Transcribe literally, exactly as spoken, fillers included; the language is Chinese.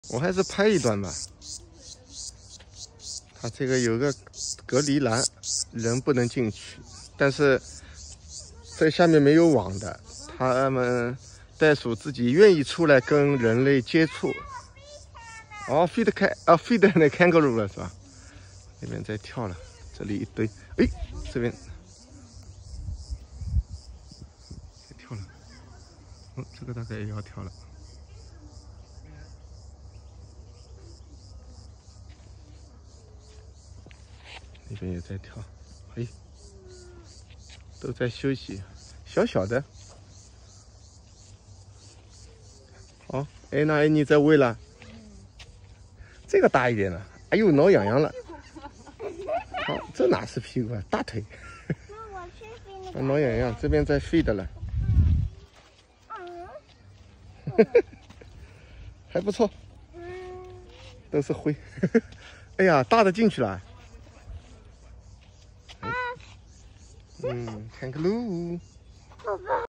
我还是拍一段吧。它这个有个隔离栏，人不能进去，但是这下面没有网的，它们袋鼠自己愿意出来跟人类接触。哦 ，feed 开啊 ，feed 那 kangaroo 了是吧？那边在跳了，这里一堆，哎，这边在跳了，嗯，这个大概也要跳了。 那边也在跳，哎，都在休息，小小的。好，哎，那哎你在喂了？这个大一点了，哎呦，挠痒痒了。好，这哪是屁股啊？大腿。挠痒痒，这边在 feed 了。还不错，都是灰。哎呀，大的进去了。 嗯，kangaroo。